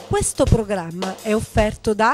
Questo programma è offerto da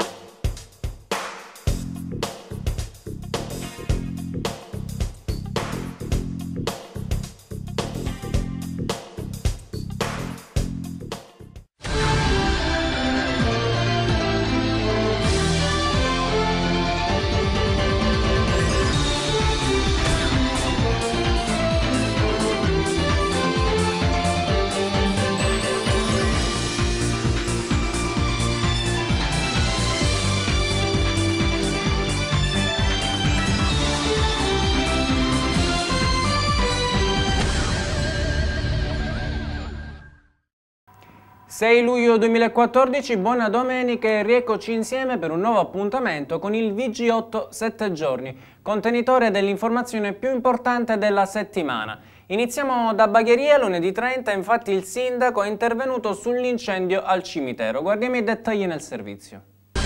Il 6 luglio 2014, buona domenica e rieccoci insieme per un nuovo appuntamento con il VG8 7 giorni, contenitore dell'informazione più importante della settimana. Iniziamo da Bagheria, lunedì 30, infatti il sindaco è intervenuto sull'incendio al cimitero. Guardiamo i dettagli nel servizio.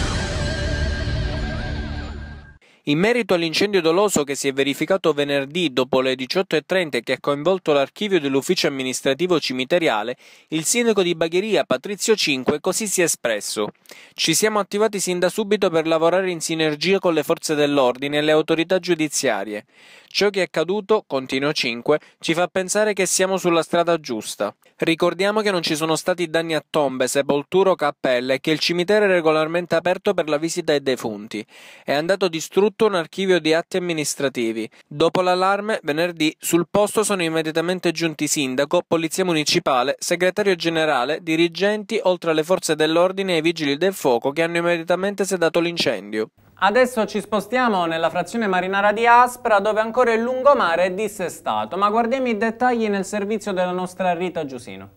In merito all'incendio doloso che si è verificato venerdì dopo le 18:30 e che ha coinvolto l'archivio dell'ufficio amministrativo cimiteriale, il sindaco di Bagheria, Patrizio Cinque, così si è espresso. Ci siamo attivati sin da subito per lavorare in sinergia con le forze dell'ordine e le autorità giudiziarie. Ciò che è accaduto, continua Cinque, ci fa pensare che siamo sulla strada giusta. Ricordiamo che non ci sono stati danni a tombe, sepolture o cappelle e che il cimitero è regolarmente aperto per la visita ai defunti. È andato distrutto un archivio di atti amministrativi. Dopo l'allarme, venerdì, sul posto sono immediatamente giunti sindaco, polizia municipale, segretario generale, dirigenti, oltre alle forze dell'ordine e ai vigili del fuoco che hanno immediatamente sedato l'incendio. Adesso ci spostiamo nella frazione marinara di Aspra, dove ancora il lungomare è dissestato, ma guardiamo i dettagli nel servizio della nostra Rita Giusino.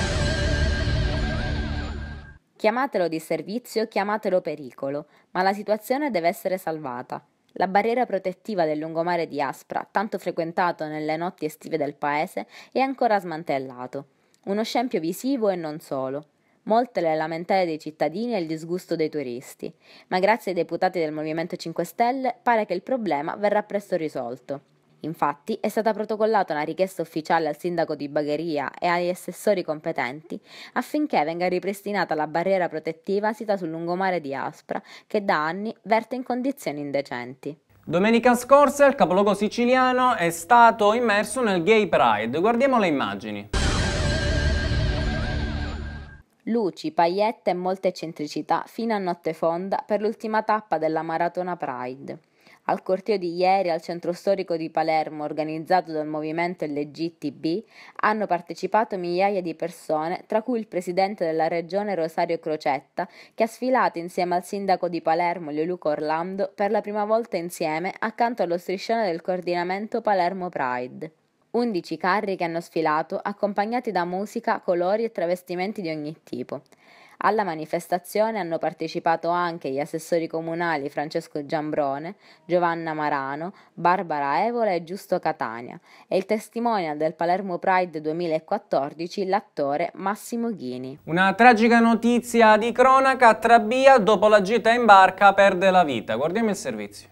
Chiamatelo disservizio, chiamatelo pericolo, ma la situazione deve essere salvata. La barriera protettiva del lungomare di Aspra, tanto frequentato nelle notti estive del paese, è ancora smantellato. Uno scempio visivo e non solo. Molte le lamentele dei cittadini e il disgusto dei turisti, ma grazie ai deputati del Movimento 5 Stelle pare che il problema verrà presto risolto. Infatti è stata protocollata una richiesta ufficiale al sindaco di Bagheria e agli assessori competenti affinché venga ripristinata la barriera protettiva sita sul lungomare di Aspra, che da anni verte in condizioni indecenti. Domenica scorsa il capoluogo siciliano è stato immerso nel Gay Pride. Guardiamo le immagini. Luci, paillette e molte eccentricità fino a notte fonda per l'ultima tappa della Maratona Pride. Al corteo di ieri al centro storico di Palermo, organizzato dal movimento LGTB, hanno partecipato migliaia di persone, tra cui il presidente della regione Rosario Crocetta, che ha sfilato insieme al sindaco di Palermo Leoluca Orlando per la prima volta insieme accanto allo striscione del coordinamento Palermo Pride. 11 carri che hanno sfilato, accompagnati da musica, colori e travestimenti di ogni tipo. Alla manifestazione hanno partecipato anche gli assessori comunali Francesco Giambrone, Giovanna Marano, Barbara Evola e Giusto Catania e il testimonial del Palermo Pride 2014, l'attore Massimo Ghini. Una tragica notizia di cronaca: a Trabia, dopo la gita in barca, perde la vita. Guardiamo il servizio.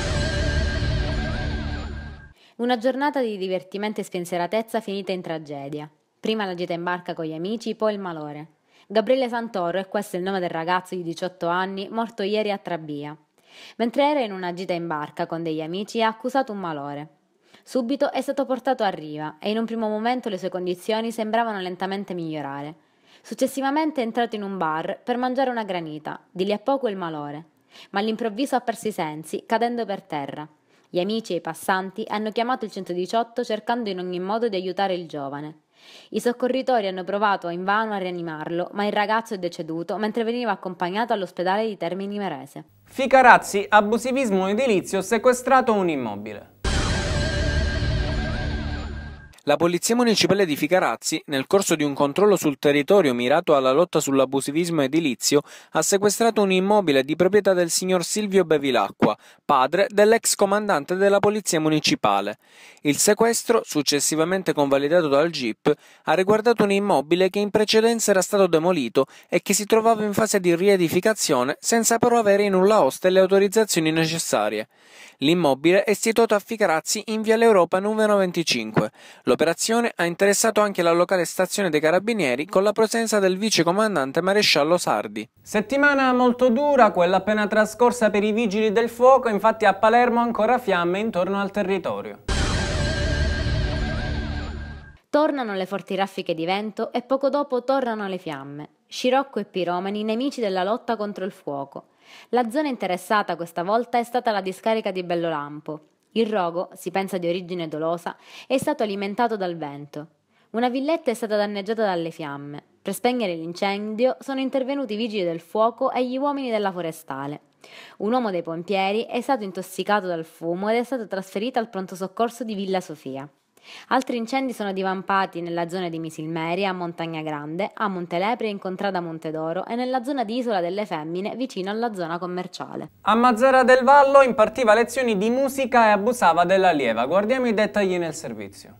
Una giornata di divertimento e spensieratezza finita in tragedia. Prima la gita in barca con gli amici, poi il malore. Gabriele Santoro, e questo è il nome del ragazzo di 18 anni, morto ieri a Trabia. Mentre era in una gita in barca con degli amici ha accusato un malore. Subito è stato portato a riva e in un primo momento le sue condizioni sembravano lentamente migliorare. Successivamente è entrato in un bar per mangiare una granita, di lì a poco il malore. Ma all'improvviso ha perso i sensi, cadendo per terra. Gli amici e i passanti hanno chiamato il 118 cercando in ogni modo di aiutare il giovane. I soccorritori hanno provato invano a rianimarlo, ma il ragazzo è deceduto mentre veniva accompagnato all'ospedale di Termini Imerese. Ficarazzi, abusivismo edilizio, sequestrato un immobile. La Polizia Municipale di Ficarazzi, nel corso di un controllo sul territorio mirato alla lotta sull'abusivismo edilizio, ha sequestrato un immobile di proprietà del signor Silvio Bevilacqua, padre dell'ex comandante della Polizia Municipale. Il sequestro, successivamente convalidato dal GIP, ha riguardato un immobile che in precedenza era stato demolito e che si trovava in fase di riedificazione senza però avere in nulla osta le autorizzazioni necessarie. L'immobile è situato a Ficarazzi in via l'Europa numero 25. L'operazione ha interessato anche la locale stazione dei Carabinieri con la presenza del vicecomandante maresciallo Sardi. Settimana molto dura, quella appena trascorsa per i vigili del fuoco, infatti a Palermo ancora fiamme intorno al territorio. Tornano le forti raffiche di vento e poco dopo tornano le fiamme. Scirocco e piromani, nemici della lotta contro il fuoco. La zona interessata questa volta è stata la discarica di Bellolampo. Il rogo, si pensa di origine dolosa, è stato alimentato dal vento. Una villetta è stata danneggiata dalle fiamme. Per spegnere l'incendio sono intervenuti i vigili del fuoco e gli uomini della forestale. Un uomo dei pompieri è stato intossicato dal fumo ed è stato trasferito al pronto soccorso di Villa Sofia. Altri incendi sono divampati nella zona di Misilmeri, a Montagna Grande, a Montelepre, in Contrada Montedoro e nella zona di Isola delle Femmine, vicino alla zona commerciale. A Mazara del Vallo impartiva lezioni di musica e abusava dell'allieva. Guardiamo i dettagli nel servizio.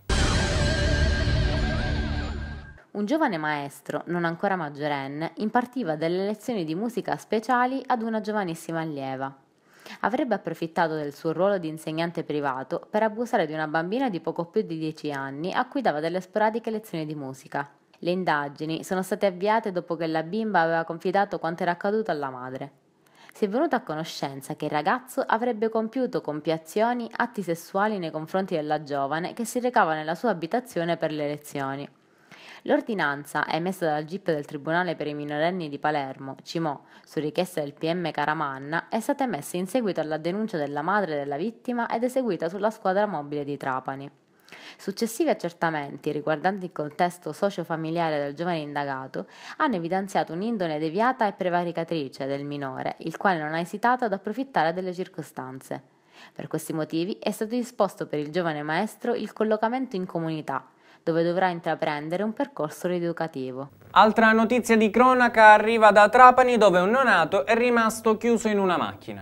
Un giovane maestro, non ancora maggiorenne, impartiva delle lezioni di musica speciali ad una giovanissima allieva. Avrebbe approfittato del suo ruolo di insegnante privato per abusare di una bambina di poco più di 10 anni a cui dava delle sporadiche lezioni di musica. Le indagini sono state avviate dopo che la bimba aveva confidato quanto era accaduto alla madre. Si è venuta a conoscenza che il ragazzo avrebbe compiuto con più azioni atti sessuali nei confronti della giovane che si recava nella sua abitazione per le lezioni. L'ordinanza emessa dal GIP del Tribunale per i minorenni di Palermo, Cimò, su richiesta del PM Caramanna, è stata emessa in seguito alla denuncia della madre della vittima ed eseguita sulla squadra mobile di Trapani. Successivi accertamenti riguardanti il contesto socio-familiare del giovane indagato hanno evidenziato un'indole deviata e prevaricatrice del minore, il quale non ha esitato ad approfittare delle circostanze. Per questi motivi è stato disposto per il giovane maestro il collocamento in comunità, dove dovrà intraprendere un percorso rieducativo. Altra notizia di cronaca arriva da Trapani, dove un neonato è rimasto chiuso in una macchina.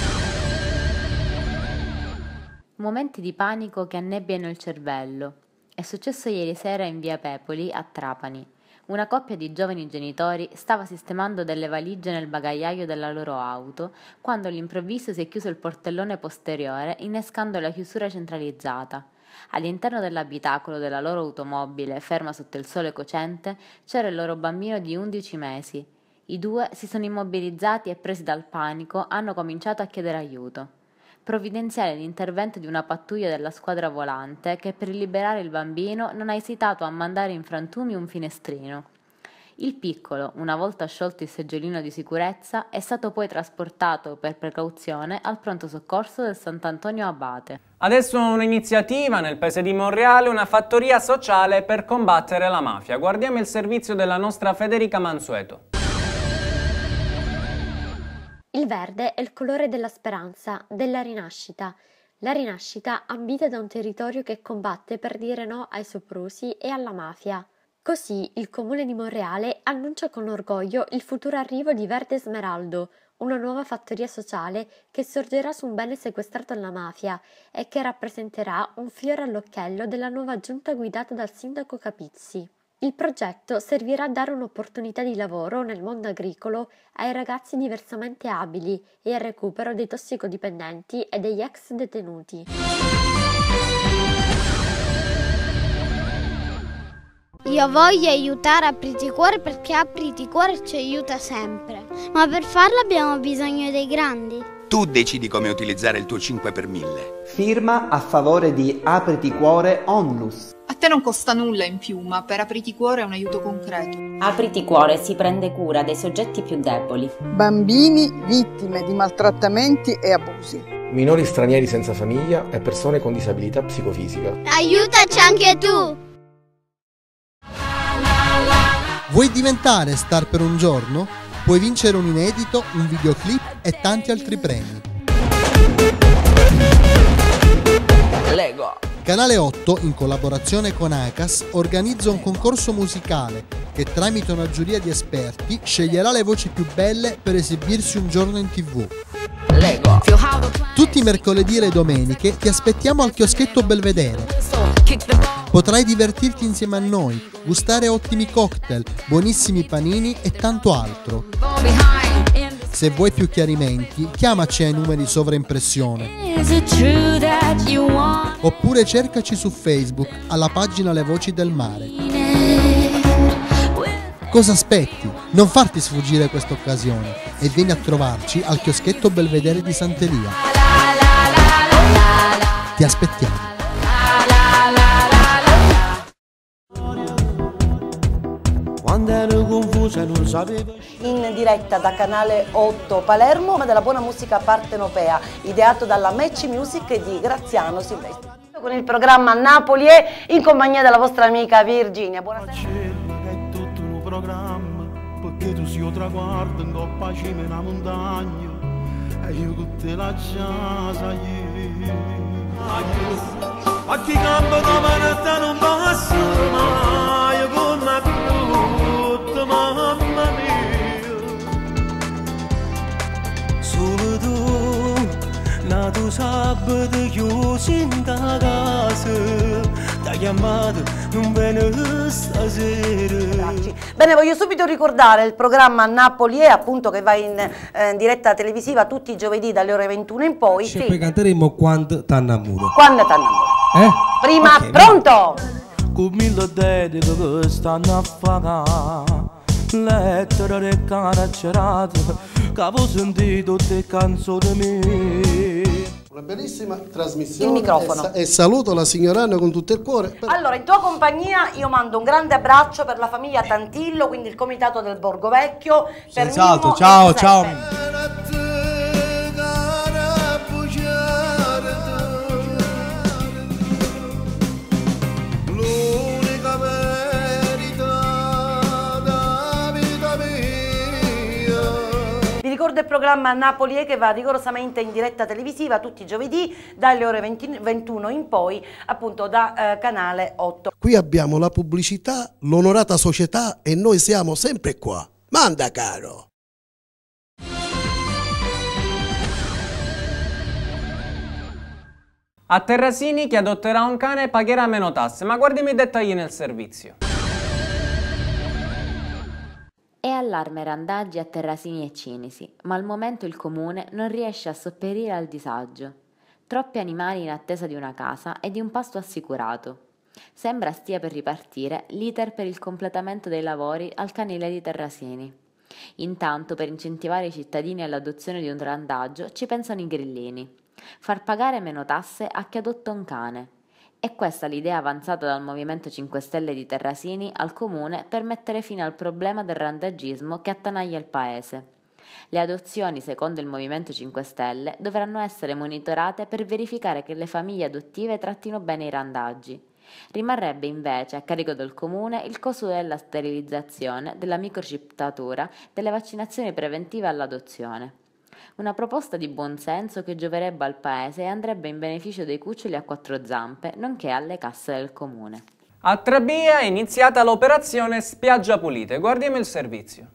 Momenti di panico che annebbiano il cervello. È successo ieri sera in via Pepoli, a Trapani. Una coppia di giovani genitori stava sistemando delle valigie nel bagagliaio della loro auto quando all'improvviso si è chiuso il portellone posteriore, innescando la chiusura centralizzata. All'interno dell'abitacolo della loro automobile, ferma sotto il sole cocente, c'era il loro bambino di 11 mesi. I due si sono immobilizzati e, presi dal panico, hanno cominciato a chiedere aiuto. Provvidenziale l'intervento di una pattuglia della squadra volante che, per liberare il bambino, non ha esitato a mandare in frantumi un finestrino. Il piccolo, una volta sciolto il seggiolino di sicurezza, è stato poi trasportato per precauzione al pronto soccorso del Sant'Antonio Abate. Adesso un'iniziativa nel paese di Monreale, una fattoria sociale per combattere la mafia. Guardiamo il servizio della nostra Federica Mansueto. Il verde è il colore della speranza, della rinascita. La rinascita ambita da un territorio che combatte per dire no ai soprusi e alla mafia. Così il comune di Monreale annuncia con orgoglio il futuro arrivo di Verde Smeraldo, una nuova fattoria sociale che sorgerà su un bene sequestrato alla mafia e che rappresenterà un fiore all'occhiello della nuova giunta guidata dal sindaco Capizzi. Il progetto servirà a dare un'opportunità di lavoro nel mondo agricolo ai ragazzi diversamente abili e al recupero dei tossicodipendenti e degli ex detenuti. Io voglio aiutare Apriti Cuore perché Apriti Cuore ci aiuta sempre. Ma per farlo abbiamo bisogno dei grandi. Tu decidi come utilizzare il tuo 5 per 1000. Firma a favore di Apriti Cuore Onlus. A te non costa nulla in più, ma per Apriti Cuore è un aiuto concreto. Apriti Cuore si prende cura dei soggetti più deboli. Bambini vittime di maltrattamenti e abusi. Minori stranieri senza famiglia e persone con disabilità psicofisica. Aiutaci anche tu! Vuoi diventare star per un giorno? Puoi vincere un inedito, un videoclip e tanti altri premi. Lego. Canale 8, in collaborazione con ACAS, organizza un concorso musicale che tramite una giuria di esperti sceglierà le voci più belle per esibirsi un giorno in TV. Lego. Tutti i mercoledì e le domeniche ti aspettiamo al chioschetto Belvedere. Potrai divertirti insieme a noi, gustare ottimi cocktail, buonissimi panini e tanto altro. Se vuoi più chiarimenti, chiamaci ai numeri sovraimpressione. Oppure cercaci su Facebook alla pagina Le Voci del Mare. Cosa aspetti? Non farti sfuggire questa occasione e vieni a trovarci al chioschetto Belvedere di Sant'Elia. Ti aspettiamo. In diretta da Canale 8 Palermo, ma della buona musica partenopea, ideato dalla Match Music di Graziano Silvestri. Con il programma Napoli in compagnia della vostra amica Virginia. Buonasera. Perché tu sia traguardo in coppa cima in una montagna e io con te la casa a chi campa da manetta non passa mai con una brutta mamma mia solo tu nato sabato chiuso in da casa ti chiamato non viene stasera. Bene, voglio subito ricordare il programma Napoli appunto che va in diretta televisiva tutti i giovedì dalle ore 21 in poi. Sì. Poi canteremo Quando t'annamoro. Quando t'annamoro. Prima, okay, pronto? Con mille dediche che stanno a fare lettere e caraccerate che avevo sentito te canzoni mie. Una bellissima trasmissione. Il microfono. E saluto la signora Anna con tutto il cuore. Allora, in tua compagnia io mando un grande abbraccio per la famiglia Tantillo, quindi il comitato del Borgo Vecchio. Per esatto, ciao, ciao. Ricordo il programma Napoli che va rigorosamente in diretta televisiva tutti i giovedì dalle ore 21 in poi, appunto da Canale 8. Qui abbiamo la pubblicità, l'onorata società e noi siamo sempre qua. Manda caro! A Terrasini chi adotterà un cane pagherà meno tasse, ma guardiamo i dettagli nel servizio. È allarme randaggi a Terrasini e Cinisi, ma al momento il comune non riesce a sopperire al disagio. Troppi animali in attesa di una casa e di un pasto assicurato. Sembra stia per ripartire l'iter per il completamento dei lavori al canile di Terrasini. Intanto, per incentivare i cittadini all'adozione di un randaggio, ci pensano i grillini. Far pagare meno tasse a chi adotta un cane. È questa l'idea avanzata dal Movimento 5 Stelle di Terrasini al Comune per mettere fine al problema del randaggismo che attanaglia il paese. Le adozioni, secondo il Movimento 5 Stelle, dovranno essere monitorate per verificare che le famiglie adottive trattino bene i randaggi. Rimarrebbe invece a carico del Comune il costo della sterilizzazione, della microchiptatura, delle vaccinazioni preventive all'adozione. Una proposta di buonsenso che gioverebbe al paese e andrebbe in beneficio dei cuccioli a quattro zampe, nonché alle casse del comune. A Trabia è iniziata l'operazione Spiaggia Pulite. Guardiamo il servizio.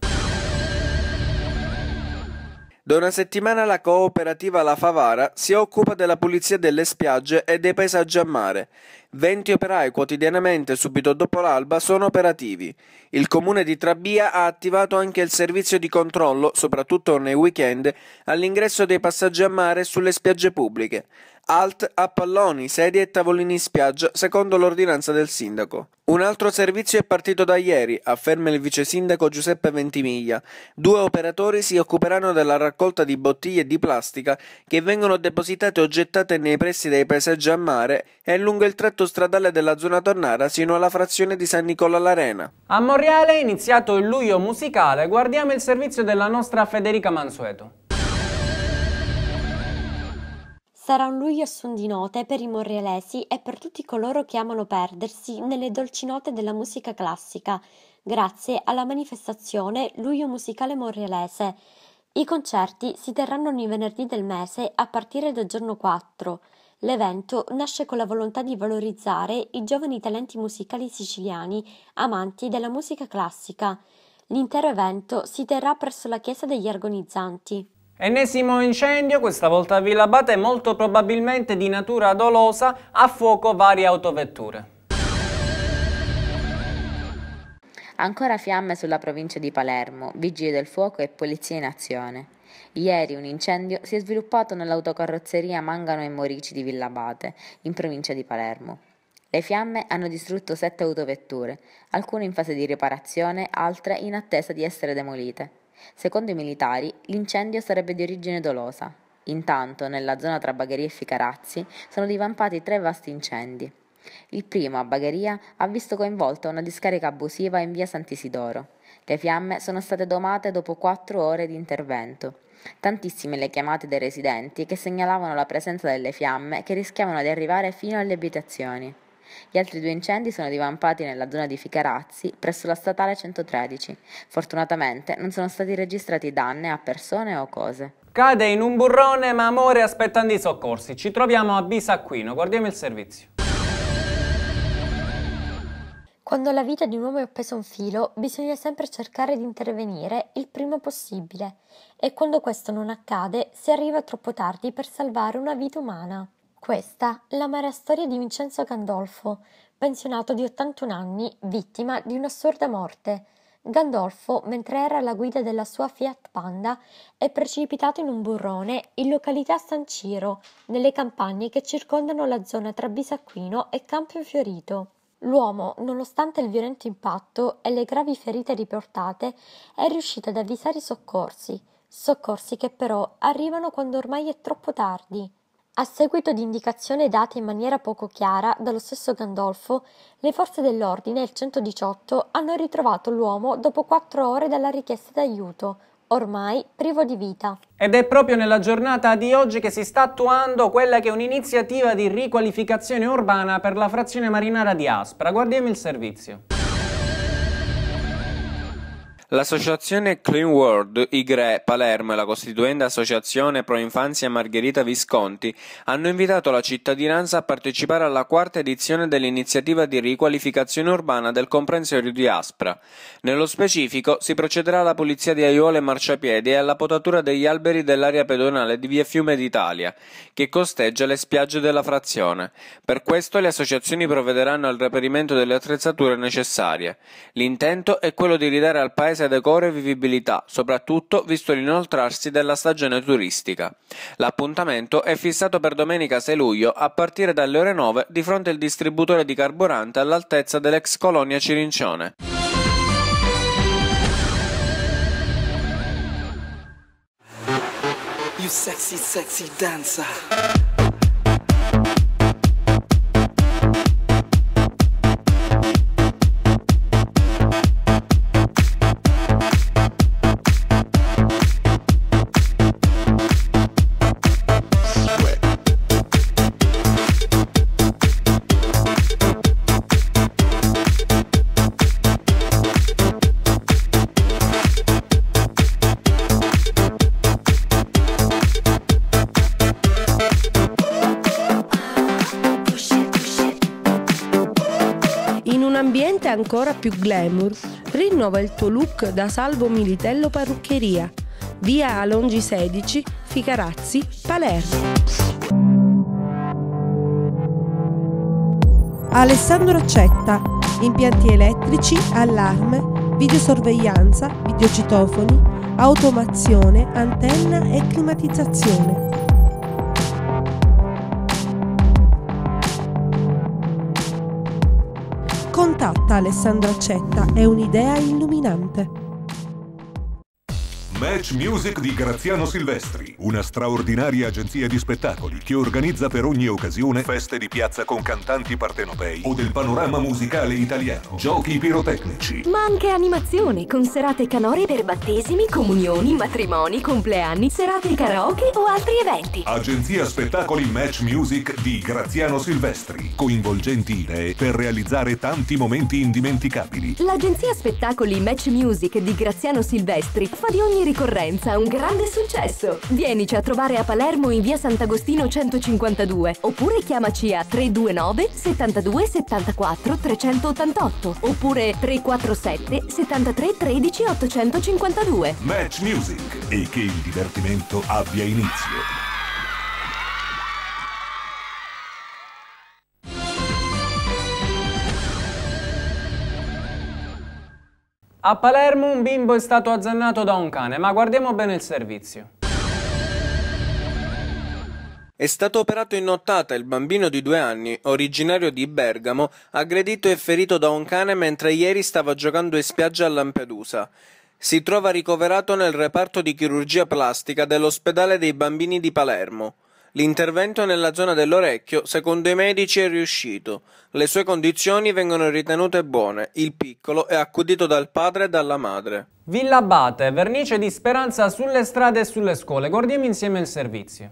Da una settimana la cooperativa La Favara si occupa della pulizia delle spiagge e dei paesaggi a mare. 20 operai quotidianamente subito dopo l'alba sono operativi. Il comune di Trabia ha attivato anche il servizio di controllo, soprattutto nei weekend, all'ingresso dei passaggi a mare sulle spiagge pubbliche. Alt a palloni, sedie e tavolini in spiaggia, secondo l'ordinanza del sindaco. Un altro servizio è partito da ieri, afferma il vice sindaco Giuseppe Ventimiglia. 2 operatori si occuperanno della raccolta di bottiglie di plastica che vengono depositate o gettate nei pressi dei paesaggi a mare e lungo il tratto stradale della zona Tornara sino alla frazione di San Nicola l'Arena. A Monreale è iniziato il luglio musicale. Guardiamo il servizio della nostra Federica Mansueto. Sarà un luglio a suon di note per i monrealesi e per tutti coloro che amano perdersi nelle dolci note della musica classica, grazie alla manifestazione Luglio Musicale Monrealese. I concerti si terranno ogni venerdì del mese a partire dal giorno 4. L'evento nasce con la volontà di valorizzare i giovani talenti musicali siciliani amanti della musica classica. L'intero evento si terrà presso la chiesa degli Argonizzanti. Ennesimo incendio, questa volta a Villa Abate, molto probabilmente di natura dolosa, a fuoco varie autovetture. Ancora fiamme sulla provincia di Palermo, vigili del fuoco e polizia in azione. Ieri un incendio si è sviluppato nell'autocarrozzeria Mangano e Morici di Villabate, in provincia di Palermo. Le fiamme hanno distrutto 7 autovetture, alcune in fase di riparazione, altre in attesa di essere demolite. Secondo i militari, l'incendio sarebbe di origine dolosa. Intanto, nella zona tra Bagheria e Ficarazzi, sono divampati 3 vasti incendi. Il primo, a Bagheria, ha visto coinvolta una discarica abusiva in via Sant'Isidoro. Le fiamme sono state domate dopo 4 ore di intervento. Tantissime le chiamate dei residenti che segnalavano la presenza delle fiamme che rischiavano di arrivare fino alle abitazioni. Gli altri 2 incendi sono divampati nella zona di Ficarazzi, presso la statale 113. Fortunatamente non sono stati registrati danni a persone o cose. Cade in un burrone ma muore aspettando i soccorsi. Ci troviamo a Bisacquino, guardiamo il servizio. Quando la vita di un uomo è appesa a un filo, bisogna sempre cercare di intervenire il prima possibile e quando questo non accade si arriva troppo tardi per salvare una vita umana. Questa è l'amara storia di Vincenzo Gandolfo, pensionato di 81 anni, vittima di un'assurda morte. Gandolfo, mentre era alla guida della sua Fiat Panda, è precipitato in un burrone in località San Ciro, nelle campagne che circondano la zona tra Bisacquino e Campo Fiorito. L'uomo, nonostante il violento impatto e le gravi ferite riportate, è riuscito ad avvisare i soccorsi che però arrivano quando ormai è troppo tardi. A seguito di indicazioni date in maniera poco chiara dallo stesso Gandolfo, le forze dell'ordine e il 118 hanno ritrovato l'uomo dopo 4 ore dalla richiesta d'aiuto, ormai privo di vita. Ed è proprio nella giornata di oggi che si sta attuando quella che è un'iniziativa di riqualificazione urbana per la frazione marinara di Aspra. Guardiamo il servizio. L'associazione Clean World, IGRE Palermo e la costituenda associazione Pro Infanzia Margherita Visconti hanno invitato la cittadinanza a partecipare alla 4ª edizione dell'iniziativa di riqualificazione urbana del comprensorio di Aspra. Nello specifico si procederà alla pulizia di aiuole e marciapiedi e alla potatura degli alberi dell'area pedonale di via Fiume d'Italia, che costeggia le spiagge della frazione. Per questo le associazioni provvederanno al reperimento delle attrezzature necessarie. L'intento è quello di ridare al paese decoro e vivibilità, soprattutto visto l'inoltrarsi della stagione turistica. L'appuntamento è fissato per domenica 6 luglio a partire dalle ore 9 di fronte al distributore di carburante all'altezza dell'ex colonia Cirincione. You sexy, sexy dancer. Ambiente ancora più glamour, rinnova il tuo look da Salvo Militello Parruccheria, via Alongi 16, Ficarazzi, Palermo. Alessandro Accetta, impianti elettrici, allarme, videosorveglianza, videocitofoni, automazione, antenna e climatizzazione. Contatta Alessandro Accetta, è un'idea illuminante. Match Music di Graziano Silvestri, una straordinaria agenzia di spettacoli che organizza per ogni occasione feste di piazza con cantanti partenopei o del panorama musicale italiano, giochi pirotecnici. Ma anche animazioni con serate canore per battesimi, comunioni, matrimoni, compleanni, serate karaoke o altri eventi. Agenzia spettacoli Match Music di Graziano Silvestri, coinvolgenti idee per realizzare tanti momenti indimenticabili. L'agenzia spettacoli Match Music di Graziano Silvestri fa di ogni ricorrenza un grande successo. Vienici a trovare a Palermo in via Sant'Agostino 152 oppure chiamaci a 329 72 74 388 oppure 347 73 13 852. Match Music, e che il divertimento abbia inizio. A Palermo un bimbo è stato azzannato da un cane, ma guardiamo bene il servizio. È stato operato in nottata il bambino di 2 anni, originario di Bergamo, aggredito e ferito da un cane mentre ieri stava giocando in spiaggia a Lampedusa. Si trova ricoverato nel reparto di chirurgia plastica dell'ospedale dei bambini di Palermo. L'intervento nella zona dell'orecchio, secondo i medici, è riuscito. Le sue condizioni vengono ritenute buone. Il piccolo è accudito dal padre e dalla madre. Villa Abate, vernice di speranza sulle strade e sulle scuole. Guardiamo insieme il servizio.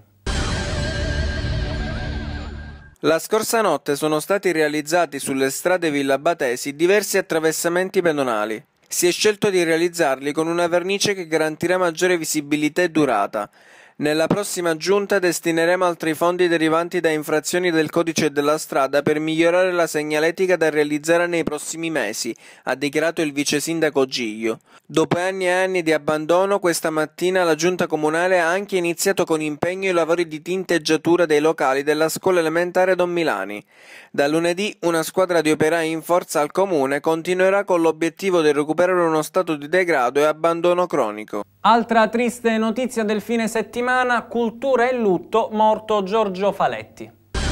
La scorsa notte sono stati realizzati sulle strade villabatesi diversi attraversamenti pedonali. Si è scelto di realizzarli con una vernice che garantirà maggiore visibilità e durata. Nella prossima giunta destineremo altri fondi derivanti da infrazioni del codice della strada per migliorare la segnaletica da realizzare nei prossimi mesi, ha dichiarato il vice sindaco Giglio. Dopo anni e anni di abbandono, questa mattina la giunta comunale ha anche iniziato con impegno i lavori di tinteggiatura dei locali della scuola elementare Don Milani. Da lunedì una squadra di operai in forza al comune continuerà con l'obiettivo di recuperare uno stato di degrado e abbandono cronico. Altra triste notizia del fine settimana, cultura e lutto, morto Giorgio Faletti.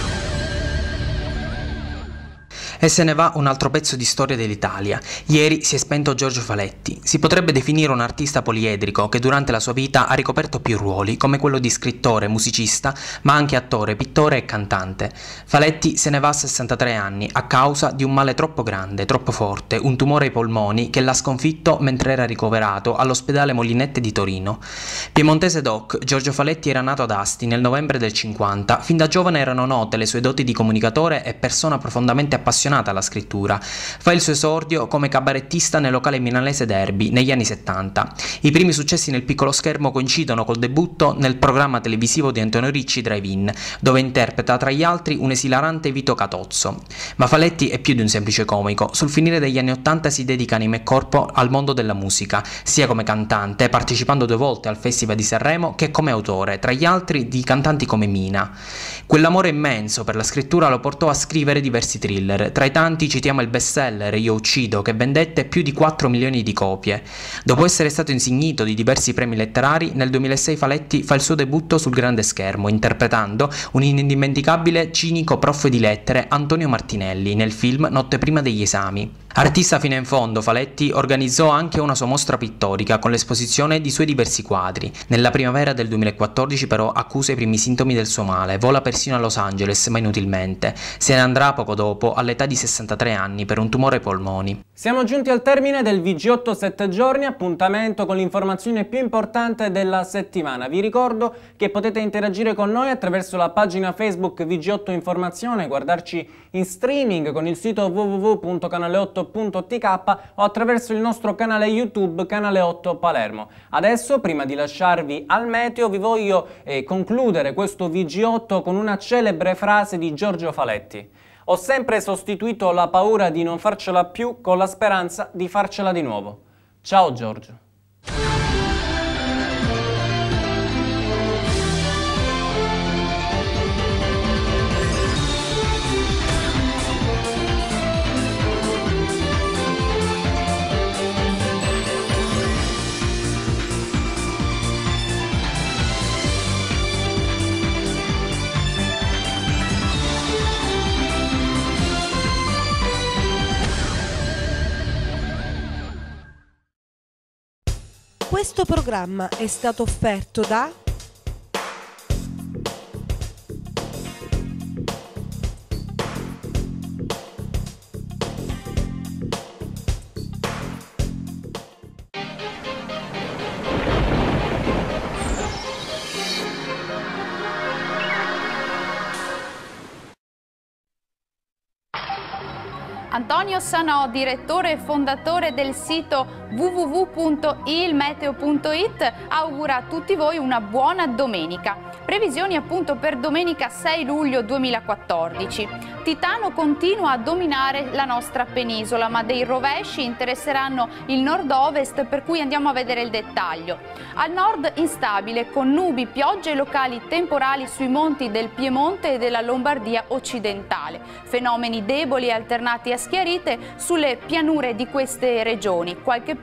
E se ne va un altro pezzo di storia dell'Italia. Ieri si è spento Giorgio Faletti. Si potrebbe definire un artista poliedrico che durante la sua vita ha ricoperto più ruoli, come quello di scrittore, musicista, ma anche attore, pittore e cantante. Faletti se ne va a 63 anni a causa di un male troppo grande, troppo forte, un tumore ai polmoni che l'ha sconfitto mentre era ricoverato all'ospedale Molinette di Torino. Piemontese doc, Giorgio Faletti era nato ad Asti nel novembre del 50. Fin da giovane erano note le sue doti di comunicatore e persona profondamente appassionata alla scrittura. Fa il suo esordio come cabarettista nel locale milanese Derby negli anni 70. I primi successi nel piccolo schermo coincidono col debutto nel programma televisivo di Antonio Ricci Drive-In, dove interpreta tra gli altri un esilarante Vito Catozzo. Ma Faletti è più di un semplice comico. Sul finire degli anni 80 si dedica anima e corpo al mondo della musica, sia come cantante, partecipando 2 volte al Festival di Sanremo, che come autore, tra gli altri di cantanti come Mina. Quell'amore immenso per la scrittura lo portò a scrivere diversi thriller. Tra i tanti citiamo il bestseller Io uccido, che vendette più di 4 milioni di copie. Dopo essere stato insignito di diversi premi letterari, nel 2006 Faletti fa il suo debutto sul grande schermo, interpretando un indimenticabile cinico prof di lettere, Antonio Martinelli, nel film Notte prima degli esami. Artista fino in fondo, Faletti organizzò anche una sua mostra pittorica con l'esposizione di suoi diversi quadri. Nella primavera del 2014 però accusa i primi sintomi del suo male, vola persino a Los Angeles, ma inutilmente. Se ne andrà poco dopo, all'età di 63 anni, per un tumore ai polmoni. Siamo giunti al termine del VG8 7 giorni, appuntamento con l'informazione più importante della settimana. Vi ricordo che potete interagire con noi attraverso la pagina Facebook VG8 Informazione, guardarci in streaming con il sito www.canale8.tk o attraverso il nostro canale YouTube Canale 8 Palermo. Adesso, prima di lasciarvi al meteo, vi voglio concludere questo VG8 con una celebre frase di Giorgio Faletti. Ho sempre sostituito la paura di non farcela più con la speranza di farcela di nuovo. Ciao Giorgio. Questo programma è stato offerto da Antonio Sanò, direttore e fondatore del sito www.ilmeteo.it, augura a tutti voi una buona domenica. Previsioni appunto per domenica 6 luglio 2014. Titano continua a dominare la nostra penisola, ma dei rovesci interesseranno il nord-ovest, per cui andiamo a vedere il dettaglio. Al nord instabile, con nubi, piogge locali temporali sui monti del Piemonte e della Lombardia occidentale. Fenomeni deboli e alternati a schiarite sulle pianure di queste regioni. Qualche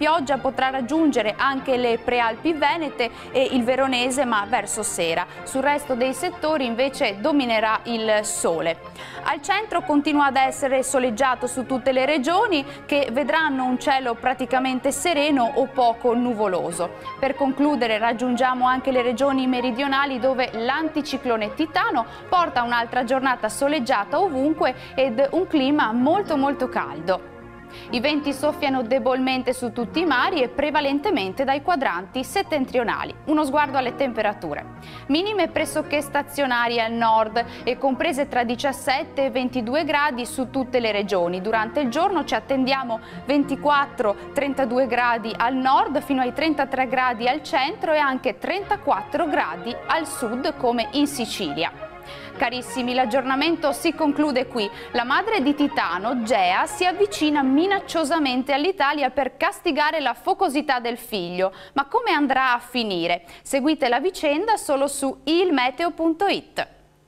pioggia potrà raggiungere anche le prealpi venete e il veronese, ma verso sera. Sul resto dei settori invece dominerà il sole. Al centro continua ad essere soleggiato su tutte le regioni, che vedranno un cielo praticamente sereno o poco nuvoloso. Per concludere raggiungiamo anche le regioni meridionali, dove l'anticiclone Titano porta un'altra giornata soleggiata ovunque ed un clima molto caldo. I venti soffiano debolmente su tutti i mari e prevalentemente dai quadranti settentrionali. Uno sguardo alle temperature. Minime pressoché stazionarie al nord e comprese tra 17 e 22 gradi su tutte le regioni. Durante il giorno ci attendiamo 24-32 gradi al nord fino ai 33 gradi al centro e anche 34 gradi al sud come in Sicilia. Carissimi, l'aggiornamento si conclude qui. La madre di Titano, Gea, si avvicina minacciosamente all'Italia per castigare la focosità del figlio. Ma come andrà a finire? Seguite la vicenda solo su ilmeteo.it.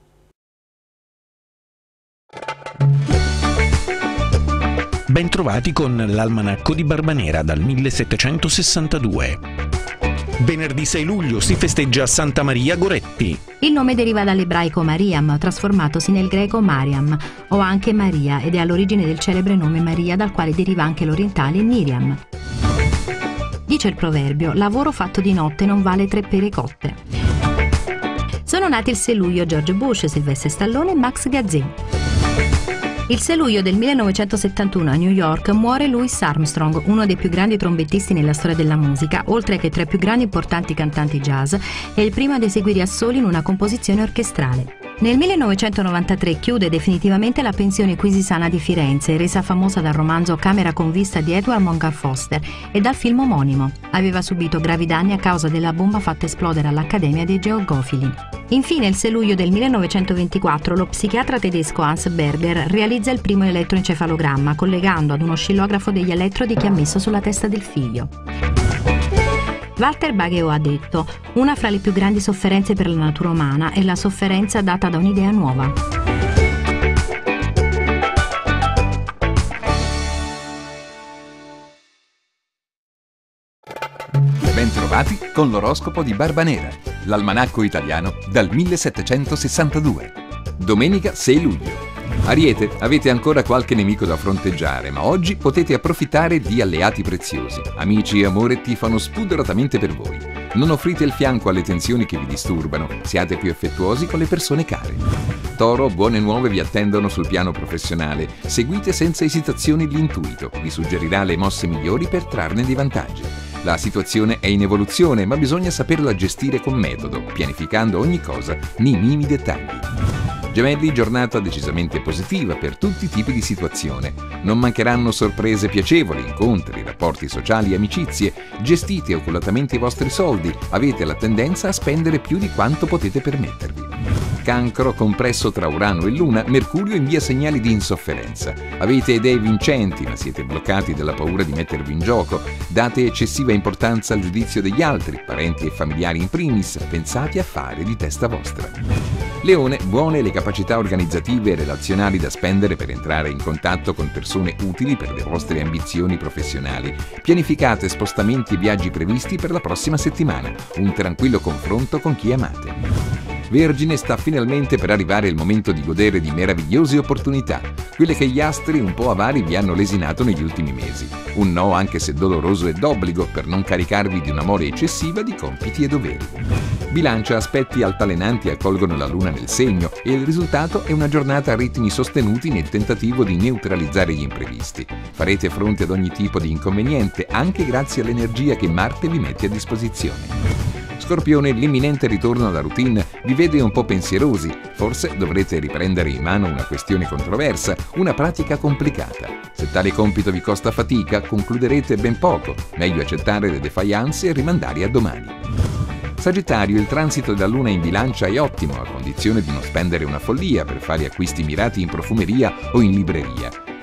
Bentrovati con l'Almanacco di Barbanera dal 1762. Venerdì 6 luglio si festeggia Santa Maria Goretti. Il nome deriva dall'ebraico Mariam, trasformatosi nel greco Mariam, o anche Maria, ed è all'origine del celebre nome Maria, dal quale deriva anche l'orientale Miriam. Dice il proverbio: lavoro fatto di notte non vale 3 pere cotte. Sono nati il 6 luglio George Bush, Sylvester Stallone e Max Gazzè. Il 6 luglio del 1971 a New York muore Louis Armstrong, uno dei più grandi trombettisti nella storia della musica, oltre che tra i più grandi importanti cantanti jazz, e il primo ad eseguire assoli in una composizione orchestrale. Nel 1993 chiude definitivamente la pensione Quisisana di Firenze, resa famosa dal romanzo Camera con vista di Edward Montgomery Foster e dal film omonimo. Aveva subito gravi danni a causa della bomba fatta esplodere all'Accademia dei Georgofili. Infine, il 6 luglio del 1924, lo psichiatra tedesco Hans Berger realizza il primo elettroencefalogramma, collegando ad uno oscillografo degli elettrodi che ha messo sulla testa del figlio. Walter Bagehot ha detto: una fra le più grandi sofferenze per la natura umana è la sofferenza data da un'idea nuova. Bentrovati con l'oroscopo di Barbanera, l'almanacco italiano dal 1762. Domenica 6 luglio. Ariete, avete ancora qualche nemico da fronteggiare, ma oggi potete approfittare di alleati preziosi. Amici e amore tifano spudoratamente per voi. Non offrite il fianco alle tensioni che vi disturbano, siate più affettuosi con le persone care. Toro, buone nuove vi attendono sul piano professionale. Seguite senza esitazioni l'intuito, vi suggerirà le mosse migliori per trarne dei vantaggi. La situazione è in evoluzione, ma bisogna saperla gestire con metodo, pianificando ogni cosa nei minimi dettagli. Gemelli, giornata decisamente positiva per tutti i tipi di situazione. Non mancheranno sorprese piacevoli, incontri, rapporti sociali e amicizie. Gestite oculatamente i vostri soldi, avete la tendenza a spendere più di quanto potete permettervi. Cancro, compresso tra Urano e Luna, Mercurio invia segnali di insofferenza. Avete idee vincenti, ma siete bloccati dalla paura di mettervi in gioco. Date eccessiva importanza al giudizio degli altri, parenti e familiari in primis, pensate a fare di testa vostra. Leone, buone le capacità organizzative e relazionali da spendere per entrare in contatto con persone utili per le vostre ambizioni professionali. Pianificate spostamenti e viaggi previsti per la prossima settimana. Un tranquillo confronto con chi amate. Vergine, sta finalmente per arrivare il momento di godere di meravigliose opportunità, quelle che gli astri un po' avari vi hanno lesinato negli ultimi mesi. Un no, anche se doloroso e d'obbligo, per non caricarvi di una mole eccessiva di compiti e doveri. Bilancia, aspetti altalenanti accolgono la luna nel segno e il risultato è una giornata a ritmi sostenuti nel tentativo di neutralizzare gli imprevisti. Farete fronte ad ogni tipo di inconveniente, anche grazie all'energia che Marte vi mette a disposizione. Scorpione, l'imminente ritorno alla routine vi vede un po' pensierosi. Forse dovrete riprendere in mano una questione controversa, una pratica complicata. Se tale compito vi costa fatica, concluderete ben poco. Meglio accettare le defiance e rimandare a domani. Sagittario, il transito della Luna in Bilancia è ottimo, a condizione di non spendere una follia per fare acquisti mirati in profumeria o in libreria.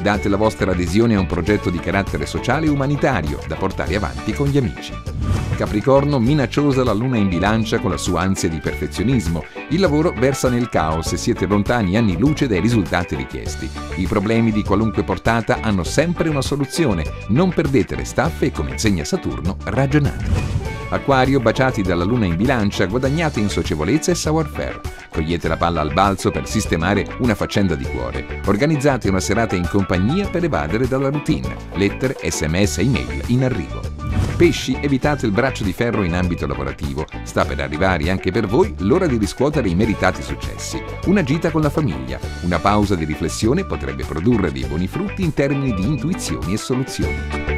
Date la vostra adesione a un progetto di carattere sociale e umanitario da portare avanti con gli amici. Capricorno, minacciosa la luna in bilancia con la sua ansia di perfezionismo. Il lavoro versa nel caos e siete lontani anni luce dai risultati richiesti. I problemi di qualunque portata hanno sempre una soluzione. Non perdete le staffe e, come insegna Saturno, ragionate. Acquario, baciati dalla luna in bilancia, guadagnate in socievolezza e savoir-faire. Cogliete la palla al balzo per sistemare una faccenda di cuore. Organizzate una serata in compagnia per evadere dalla routine. Lettere, sms e email in arrivo. Pesci, evitate il braccio di ferro in ambito lavorativo. Sta per arrivare anche per voi l'ora di riscuotere i meritati successi. Una gita con la famiglia. Una pausa di riflessione potrebbe produrre dei buoni frutti in termini di intuizioni e soluzioni.